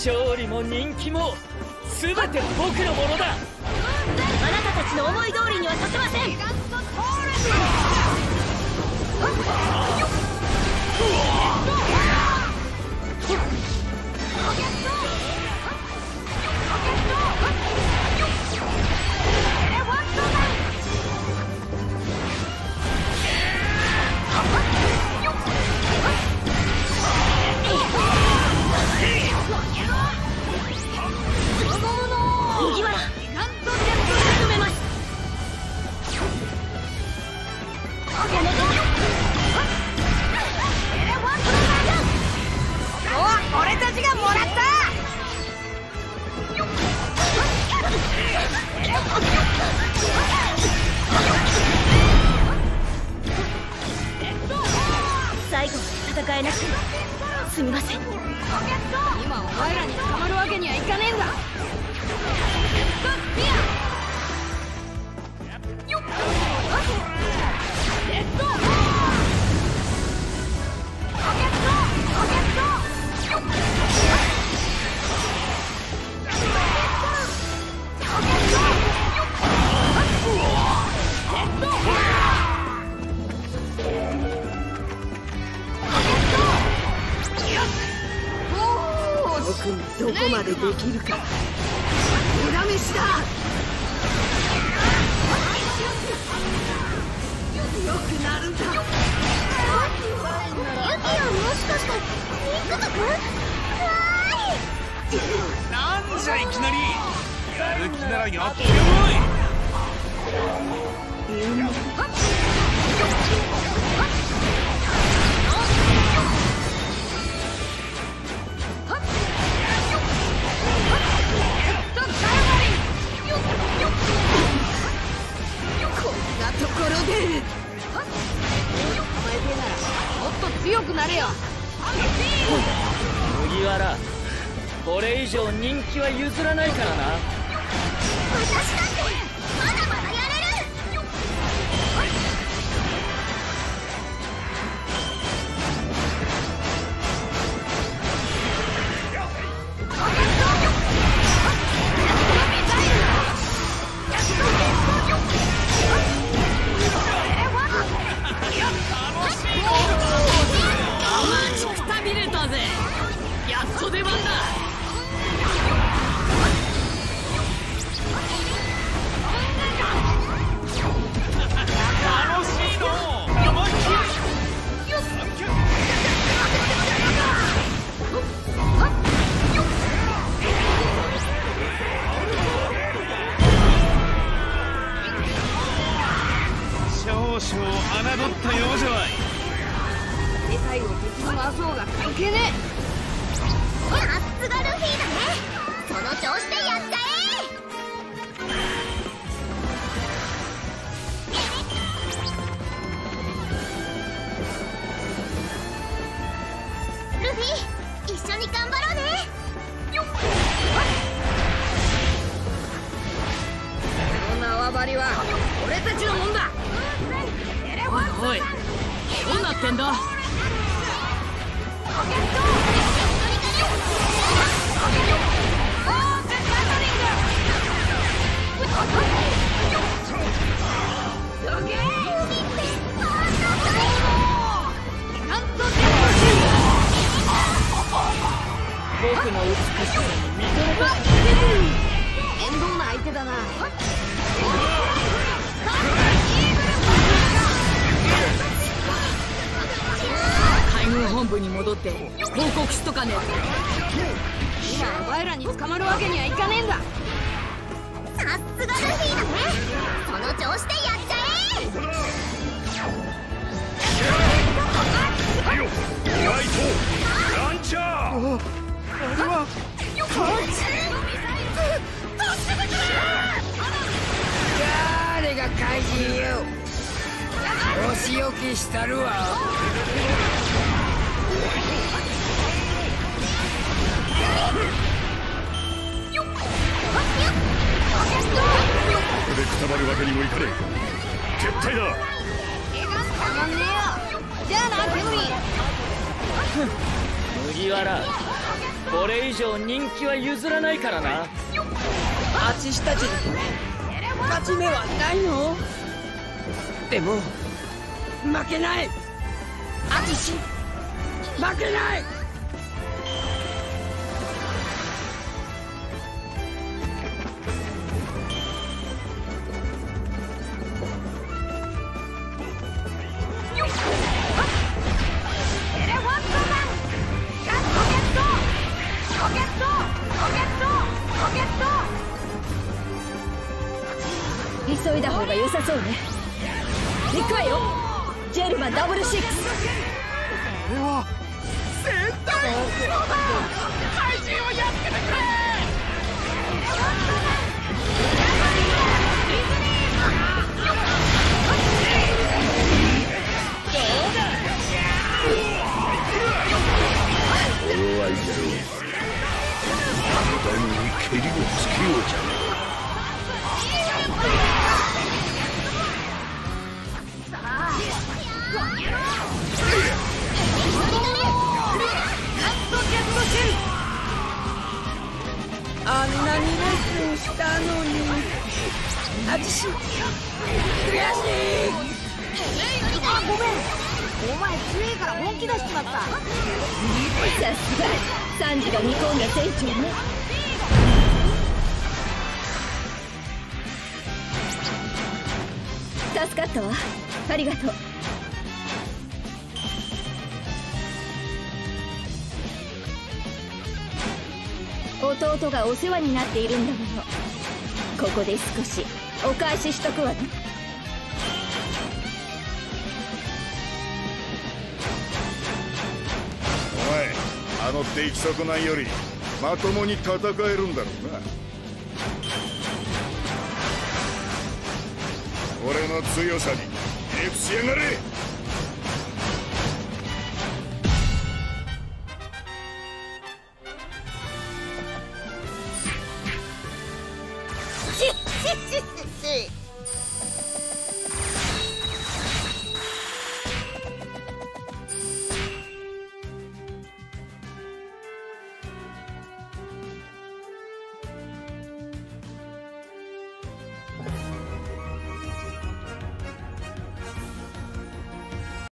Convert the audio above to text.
勝利も人気も全て僕のものだ。 あなたたちの思い通りにはさせません。麦わら進めます。お、俺たちがもらった。最後まで戦えなくてすみません。今お前らに捕まるわけにはいかねえんだ。僕にどこまでできるか裏飯だ。よくなるんだ。ユキはもしかしてミックス君？ なんじゃいきなり。やる気ならやってこい。 こんなところでお前でならもっと強くなれよ。 麦わら、これ以上人気は譲らないからな。 私だってまだまだやれる。くたびれたぜ。やっと出番だ。 少々侮ったようじゃわい。 世界を敵に回そうが関係ねえ。さすがルフィだね。その調子でやっちゃえ。ルフィ、一緒に頑張ろうね。この縄張りは俺たちのもんだ。 おい、どうなってんだ。僕の美しさに認めた。 面倒な相手だな。 海軍本部に戻って報告しとかねえと。 今お前らに捕まるわけにはいかねえんだ。さすがルフィだね。その調子でやっちゃえ。 意外とランチャー。あれは誰が怪人よ。お仕置きしたるわ。 ここでくたばるわけにもいかねえ。絶対だ。 たまんねえよ。じゃあなケムリン。 麦わら、 これ以上人気は譲らないからな。 あちしたちに勝ち目はないの？でも負けない。あちし負けない。 急いだ方が良さそうね。行くわよ、ジェルマダブルシックス。 これは戦隊ヒーローだ。怪人をやっつけてくれ。 頃合いだろう。無駄に蹴りをつけようじゃないか。 あんなにレッスンしたのに。あちし悔しい。 あ、ごめん、お前強いから本気出しちまった。さすがサンジが見込んだ船長ね。助かったわ、ありがとう。弟がお世話になっているんだもの。ここで少しお返ししとくわね。 お前、あの出来損ないよりまともに戦えるんだろうな。俺の強さにひれ伏しやがれ。